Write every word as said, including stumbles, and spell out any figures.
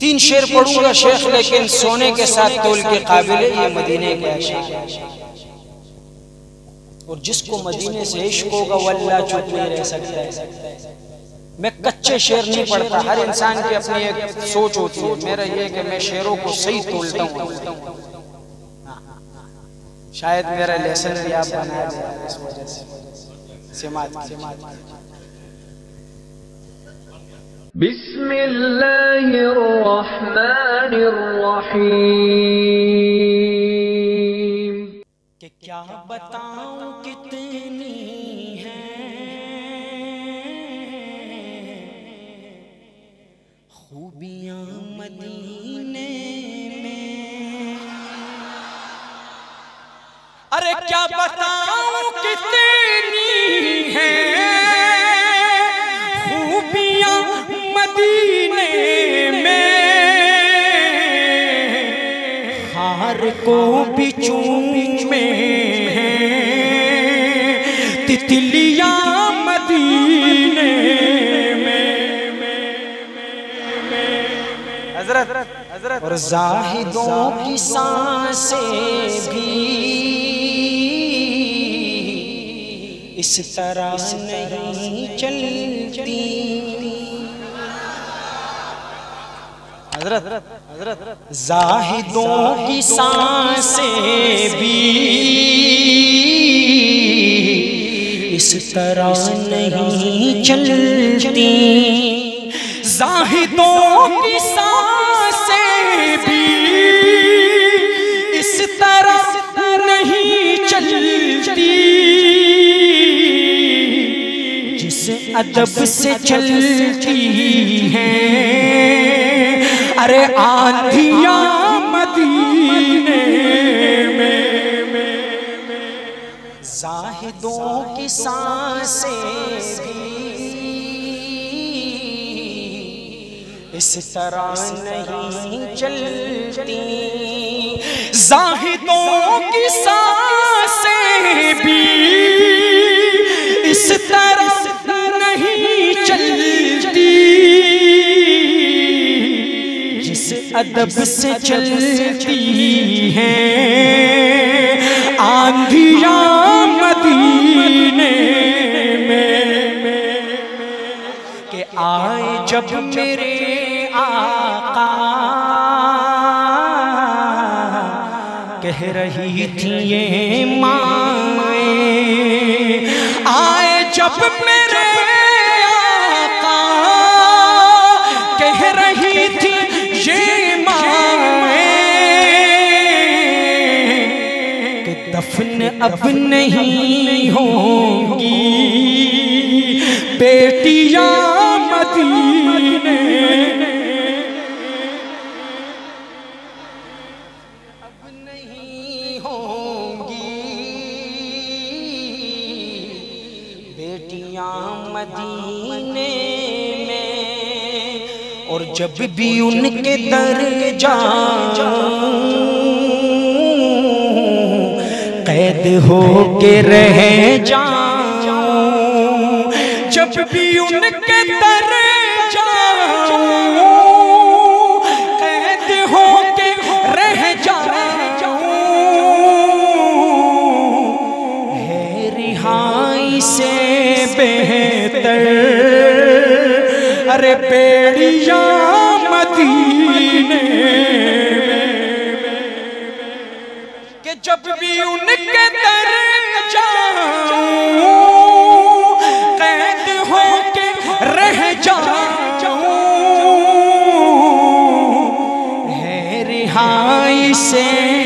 तीन शेर पढ़ूंगा शेख, लेकिन सोने के साथ तोल के काबिल है ये मदीने के अशार। और जिसको मदीने से इश्क होगा वो अल्लाह चुप नहीं रह सकता है। मैं कच्चे शेर नहीं पढ़ता, हर इंसान की अपनी एक सोच होती है। मेरा ये कि मैं शेरों को सही तोलता हूँ। शायद मेरा लेसन भी आप बना दें इस वजह से। सिमात बिस्मिल्लाहिर रहमानिर रहीम। कि क्या बताऊं कितनी है खूबियां मदीने में। अरे क्या बताऊं कितनी है खूबियां मदीने में। हार को भी चूमे तितलियां मदीने में। हजरत हजरत और जाहिदों की सांसें भी इस तरह नहीं चलती। हजरत हजरत जाहिदों की सांसें भी इस तरह नहीं चलती। जाहिदों की सांसें भी इस तरह नहीं चलती। जिस अदब से चलती हैं अरे आंधियां मदीने में। जाहिदों की सांसें भी इस तरह नहीं चलती। जाहिदों की सांसें भी इस तरह नहीं चलती। जिस अदब से चलती हैं आंधियां मदीने में। के आए जब मेरे आका कह रही थी ये माए। आए जब मेरे आका कह रही थी ये माए कि दफन अब नहीं होगी बेटियां मदीने। अब नहीं होंगी बेटियां मदीने में। और जब भी उनके दर जाऊं कैद हो के रह जाऊं। जब भी उनके दर जाऊं कैद हो के रह जाऊं। है रिहाई से बेहतर अरे बेड़ियां मदीने के। जब भी उनके दर जाऊं कैद हो के रह जाऊं। है रिहाई से